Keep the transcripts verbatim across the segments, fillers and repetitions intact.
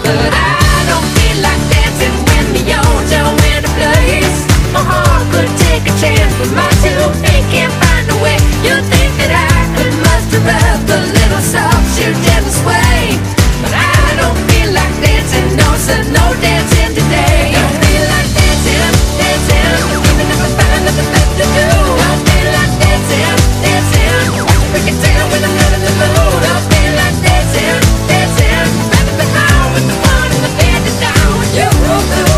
But I don't feel like dancing when the older win a place. My heart could take a chance, but my two feet can't find a way. You think that I could muster up a little soft shoe gentle sway, but I don't feel like dancing, no sir, no dancing today. Don't feel like dancing, dancing, even if I find nothing left to do. Don't feel like dancing, dancing, watch a break it down when I'm not in the mood. Don't feel like dancing, dancing, rather be high with the fun and the band is down. You do.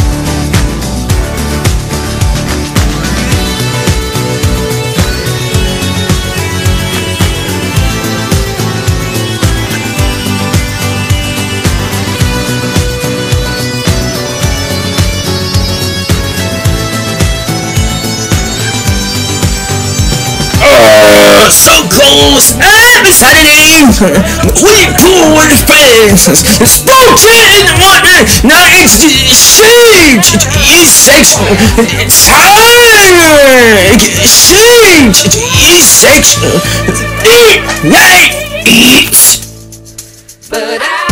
Uh, so close and Saturday. We Pooh with his friends. Spoken water. Now it's shaped. It's sexual. It's hard. Shaped. It's sexual. Eat, right, eat. But I